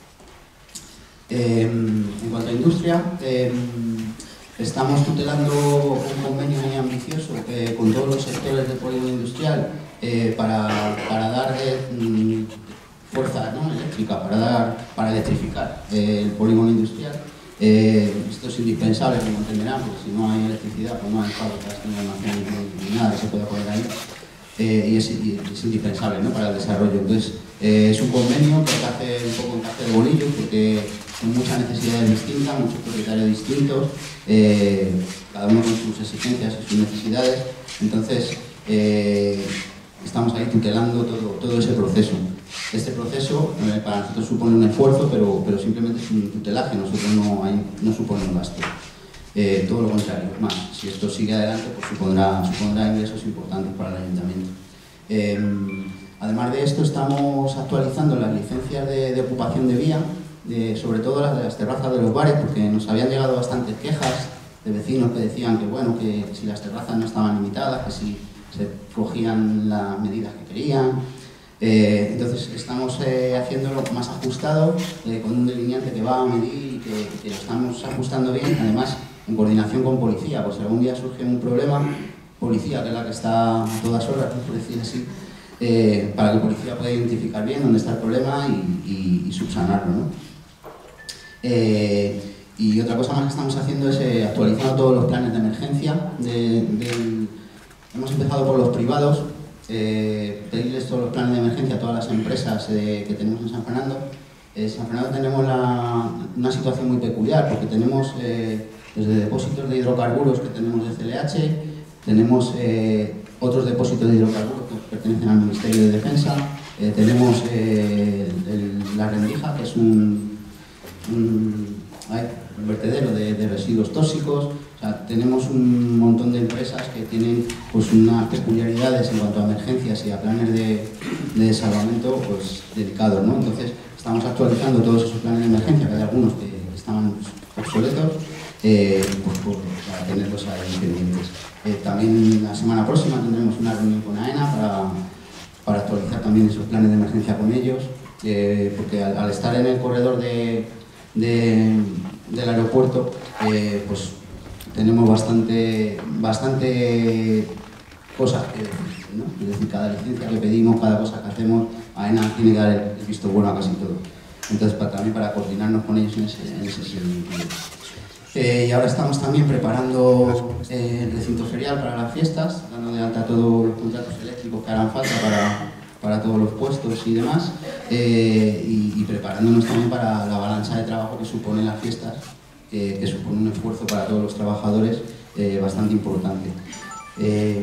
Eh, en cuanto a industria, eh, estamos tutelando un convenio muy ambicioso eh, con todos los sectores del polígono industrial eh, para, para dar eh, fuerza, ¿no?, eléctrica, para, dar, para electrificar eh, el polígono industrial. Eh, esto es indispensable, como entenderán, porque si no hay electricidad, pues no hay fábricas, ni almacenes, ni nada que se pueda poner ahí. Eh, y, es, y es indispensable, ¿no?, para el desarrollo. Entonces, eh, es un convenio que hace un poco encaje de bolillo, porque son muchas necesidades distintas, muchos propietarios distintos, eh, cada uno con sus exigencias y sus necesidades. Entonces, eh, estamos ahí tutelando todo, todo ese proceso. Este proceso eh, para nosotros supone un esfuerzo, pero, pero simplemente es un tutelaje, nosotros no, hay, no supone un gasto. Eh, todo lo contrario, más, si esto sigue adelante, pues supondrá, supondrá ingresos importantes para el ayuntamiento. Eh, además de esto, estamos actualizando las licencias de, de ocupación de vía, de, sobre todo las de las terrazas de los bares, porque nos habían llegado bastantes quejas de vecinos que decían que, bueno, que si las terrazas no estaban limitadas, que si se cogían las medidas que querían. Eh, entonces estamos eh, haciéndolo más ajustado, eh, con un delineante que va a medir y que, que lo estamos ajustando bien, además en coordinación con policía, pues si algún día surge un problema, policía, que es la que está a todas horas, por decir así, eh, para que la policía pueda identificar bien dónde está el problema y, y, y subsanarlo, ¿no? Eh, y otra cosa más que estamos haciendo es eh, actualizando todos los planes de emergencia. De, de, hemos empezado por los privados, eh, pedirles todos los planes de emergencia a todas las empresas eh, que tenemos en San Fernando. En San Fernando tenemos la, una situación muy peculiar, porque tenemos eh, desde depósitos de hidrocarburos que tenemos de C L H, tenemos eh, otros depósitos de hidrocarburos que pertenecen al Ministerio de Defensa, eh, tenemos eh, el, la Rendija, que es un, un, ay, un vertedero de, de residuos tóxicos. O sea, tenemos un montón de empresas que tienen pues, unas peculiaridades en cuanto a emergencias y a planes de, de salvamento pues, dedicados, ¿no? Entonces, estamos actualizando todos esos planes de emergencia, que hay algunos que estaban obsoletos, eh, pues, por, para tenerlos ahí pendientes. Eh, también la semana próxima tendremos una reunión con AENA para, para actualizar también esos planes de emergencia con ellos, eh, porque al, al estar en el corredor de, de, del aeropuerto, eh, pues tenemos bastante, bastante cosas que decir, ¿no? Es decir, cada licencia que pedimos, cada cosa que hacemos, AENA tiene que dar el visto bueno a casi todo. Entonces, para, también para coordinarnos con ellos en ese, en ese sentido. Eh, y ahora estamos también preparando eh, el recinto ferial para las fiestas, dando de alta todos los contratos eléctricos que harán falta para, para todos los puestos y demás, eh, y, y preparándonos también para la avalancha de trabajo que suponen las fiestas, eh, que supone un esfuerzo para todos los trabajadores eh, bastante importante. Eh,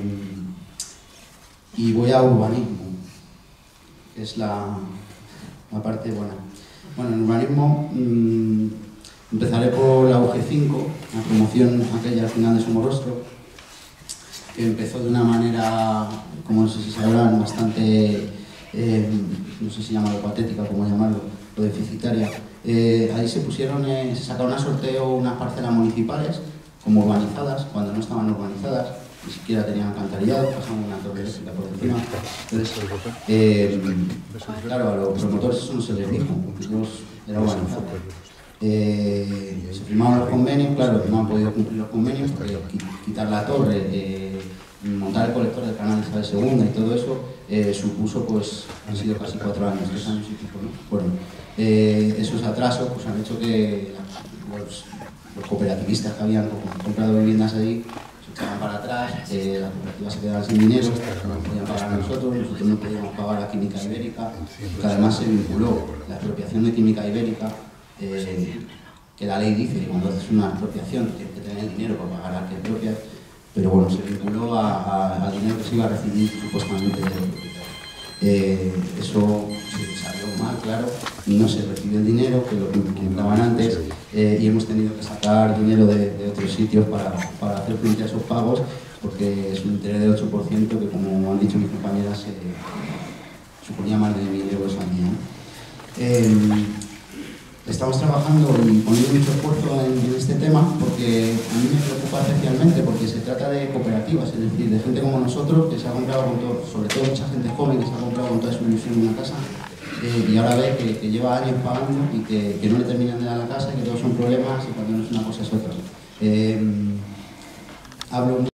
y voy a urbanismo, que es la, la parte buena. Bueno, en urbanismo mmm, empezaré por la U G cinco, la promoción aquella al final de Somorrostro, que empezó de una manera, como no sé si sabrán, bastante, eh, no sé si llamarlo patética, como llamarlo, o deficitaria. Eh, ahí se pusieron, eh, se sacaron a sorteo unas parcelas municipales, como urbanizadas, cuando no estaban urbanizadas, ni siquiera tenían alcantarillado, pasaban una torre eléctrica por encima. Entonces, eh, claro, a los promotores eso no se les dijo, ellos era urbanizado. Eh, se firmaron los convenios, claro, no han podido cumplir los convenios, porque quitar la torre, eh, montar el colector del canal de Isabel segunda y todo eso, eh, supuso, pues, han sido casi cuatro años, tres años y pico, ¿no? Bueno, eh, esos atrasos pues, han hecho que los, los cooperativistas que habían comprado viviendas ahí se echaban para atrás, eh, las cooperativas se quedaban sin dinero, no podían pagar a nosotros, nosotros no podíamos pagar a Química Ibérica, que además se vinculó la expropiación de Química Ibérica. Eh, que la ley dice que cuando haces una expropiación tienes que tener dinero para pagar al que expropia, pero bueno, se vinculó a, a, al dinero que se iba a recibir supuestamente del propietario. Eh, eso se salió mal, claro, no se recibió el dinero, que lo que comentaban antes, eh, y hemos tenido que sacar dinero de, de otros sitios para, para hacer frente a esos pagos, porque es un interés del ocho por ciento que, como han dicho mis compañeras, eh, suponía más de mil euros al día. Eh, estamos trabajando y poniendo mucho esfuerzo en, en este tema porque a mí me preocupa especialmente porque se trata de cooperativas, es decir, de gente como nosotros que se ha comprado, con todo, sobre todo mucha gente joven que se ha comprado con toda su ilusión una casa eh, y ahora ve que, que lleva años pagando y que, que no le terminan de dar la casa, que todos son problemas y cuando no es una cosa es otra. Eh, hablo